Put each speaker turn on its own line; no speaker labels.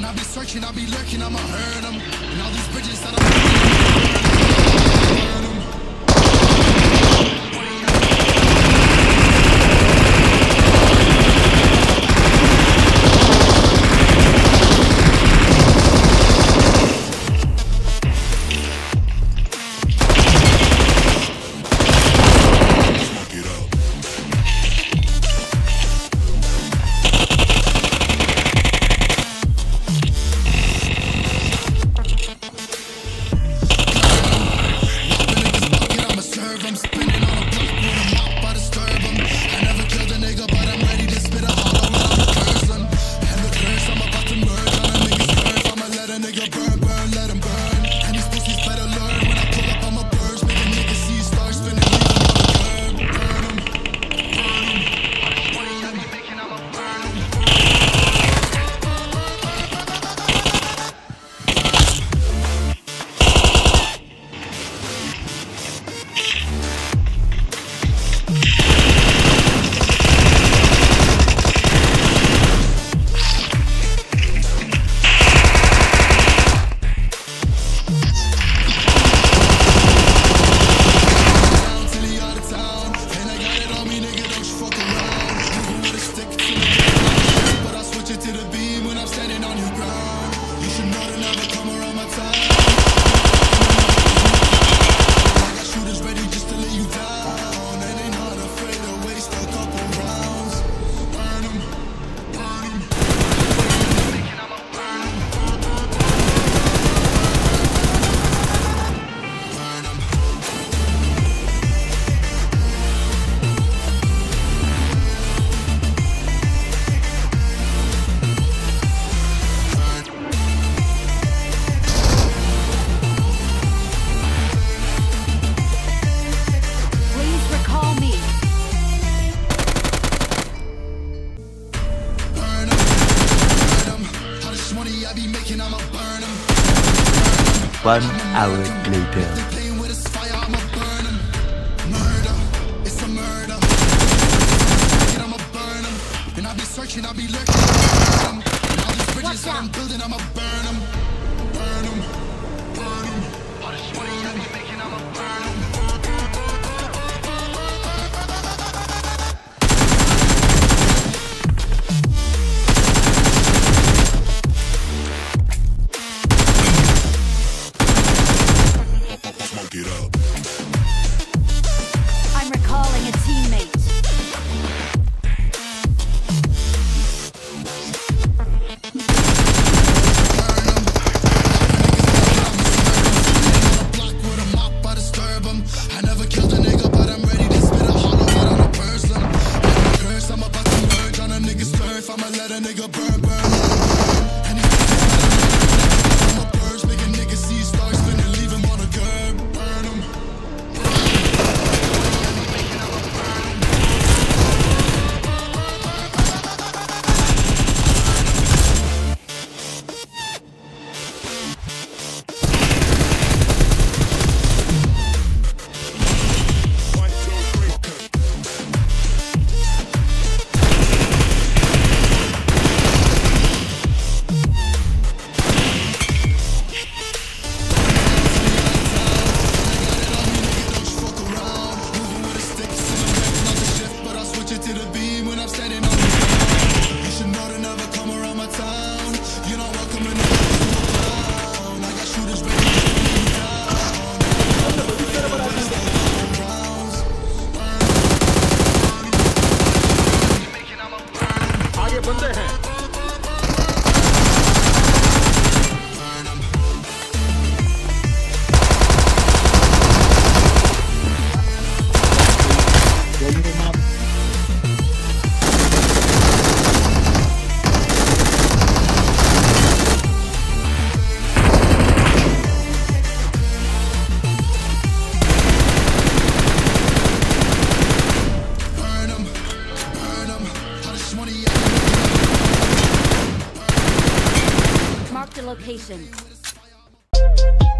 And I be searching, I be lurking, I'ma hurt them. And all these bridges that I'm burn 'em.
One hour later.
Searching, I'll be lurking. And all these bridges that I'm building, I'ma burn them. Burn them. Burn them. All this money I be making, I'ma burn them. Smoke it up.
I'm recalling a teammate. Mark the location.